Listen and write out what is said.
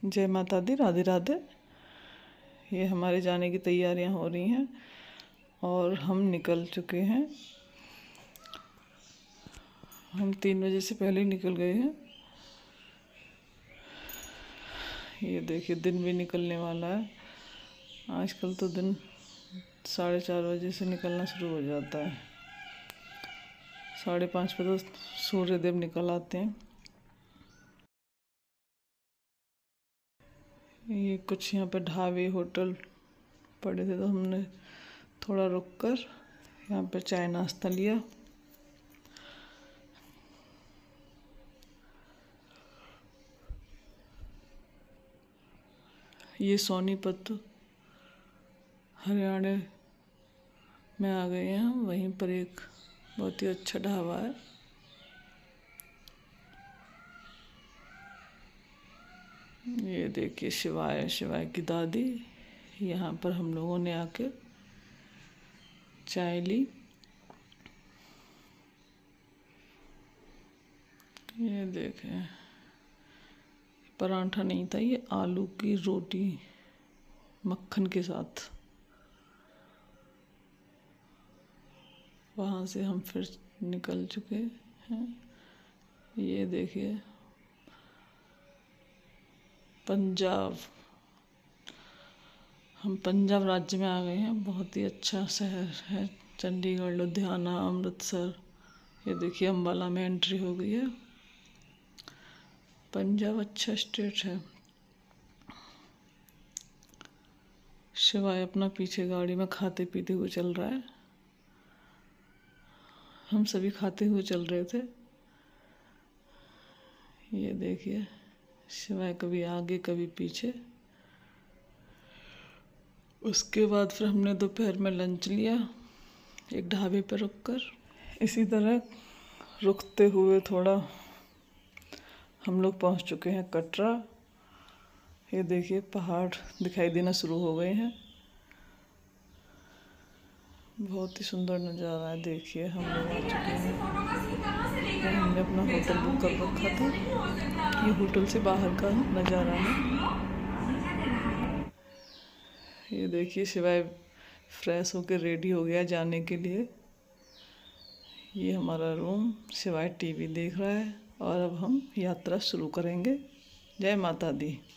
जय माता दी, राधे राधे। ये हमारे जाने की तैयारियां हो रही हैं और हम निकल चुके हैं। हम 3 बजे से पहले ही निकल गए हैं। ये देखिए दिन भी निकलने वाला है। आजकल तो दिन 4:30 बजे से निकलना शुरू हो जाता है। 5:30 पे तो सूर्यदेव निकल आते हैं। ये कुछ यहाँ पे ढाबे होटल पड़े थे तो हमने थोड़ा रुक कर यहाँ पे चाय नाश्ता लिया। ये सोनीपत हरियाणा में आ गए हैं हम। वहीं पर एक बहुत ही अच्छा ढाबा है। ये देखिए शिवाय की दादी। यहाँ पर हम लोगों ने आके चाय ली। ये देखें परांठा नहीं था, ये आलू की रोटी मक्खन के साथ। वहाँ से हम फिर निकल चुके हैं। ये देखिए पंजाब, हम पंजाब राज्य में आ गए हैं। बहुत ही अच्छा शहर है चंडीगढ़, लुधियाना, अमृतसर। ये देखिए अम्बाला में एंट्री हो गई है। पंजाब अच्छा स्टेट है। शिवाय अपना पीछे गाड़ी में खाते पीते हुए चल रहा है। हम सभी खाते हुए चल रहे थे। ये देखिए शिवाय कभी आगे कभी पीछे। उसके बाद फिर हमने दोपहर में लंच लिया एक ढाबे पर रुककर। इसी तरह रुकते हुए थोड़ा हम लोग पहुंच चुके हैं कटरा। ये देखिए पहाड़ दिखाई देना शुरू हो गए हैं। बहुत ही सुंदर नज़ारा है। देखिए हम लोग आ चुके हैं। हमने अपना होटल बुक कर रखा था। ये होटल से बाहर का नज़ारा है। ये देखिए शिवाय फ्रेश होकर रेडी हो गया जाने के लिए। ये हमारा रूम। शिवाय टीवी देख रहा है और अब हम यात्रा शुरू करेंगे। जय माता दी।